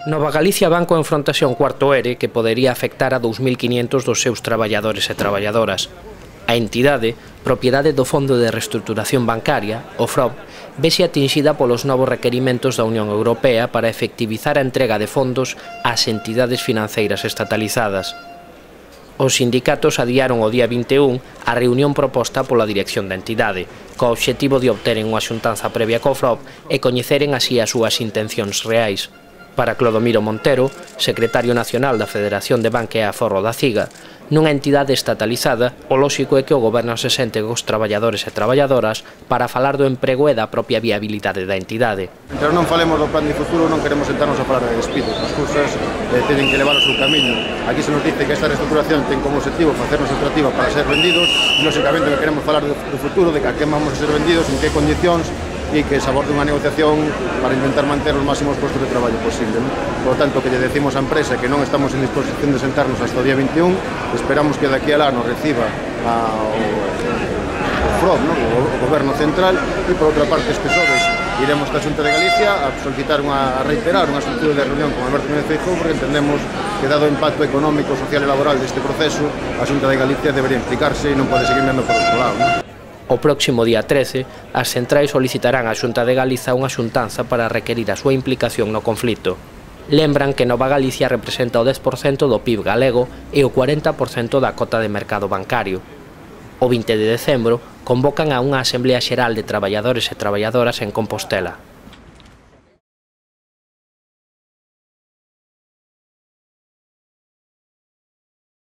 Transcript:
Nova Galicia Banco enfrontase a un cuarto ERE que podería afectar a 2.500 dos seus traballadores e traballadoras. A entidade, propiedade do Fondo de Reestruturación Bancaria, o FROB, vese atinxida polos novos requerimentos da Unión Europea para efectivizar a entrega de fondos ás entidades financeiras estatalizadas. Os sindicatos adiaron o día 21 a reunión proposta pola dirección da entidade, co obxectivo de obteren unha xuntanza previa co FROB e coñeceren así as súas intencións reais. Para Clodomiro Montero, secretario nacional da Federación de Banca e Aforro da CIGA, nunha entidade estatalizada, o lóxico é que o goberno se sente cos traballadores e traballadoras para falar do emprego e da propia viabilidade da entidade. Pero non falemos do plan de futuro, non queremos sentarnos a falar de despidos. As cousas teñen que levar o seu camiño. Aquí se nos dice que esta reestruturación ten como objetivo facernos atractiva para ser vendidos e, lóxicamente, que queremos falar do futuro, de que a quen vamos a ser vendidos, en que condicións, e que se aborde unha negociación para intentar manter os máximos postos de traballo posible. Por lo tanto, que lle decimos á empresa que non estamos en disposición de sentarnos hasta o día 21, esperamos que daqui alá nos reciba o FROB, o Goberno Central, e por outra parte, este xoves iremos a Xunta de Galicia a solicitar a reiterar unha solicitud de reunión con Alberto Núñez Feijóo, porque entendemos que, dado o impacto económico, social e laboral deste proceso, a Xunta de Galicia debería implicarse e non pode seguir vendo por outro lado. O próximo día 13, as centrais solicitarán á Xunta de Galiza unha xuntanza para requerir a súa implicación no conflito. Lembran que Nova Galicia representa o 10% do PIB galego e o 40% da cota de mercado bancario. O 20 de decembro convocan a unha Asemblea Xeral de Traballadores e Traballadoras en Compostela.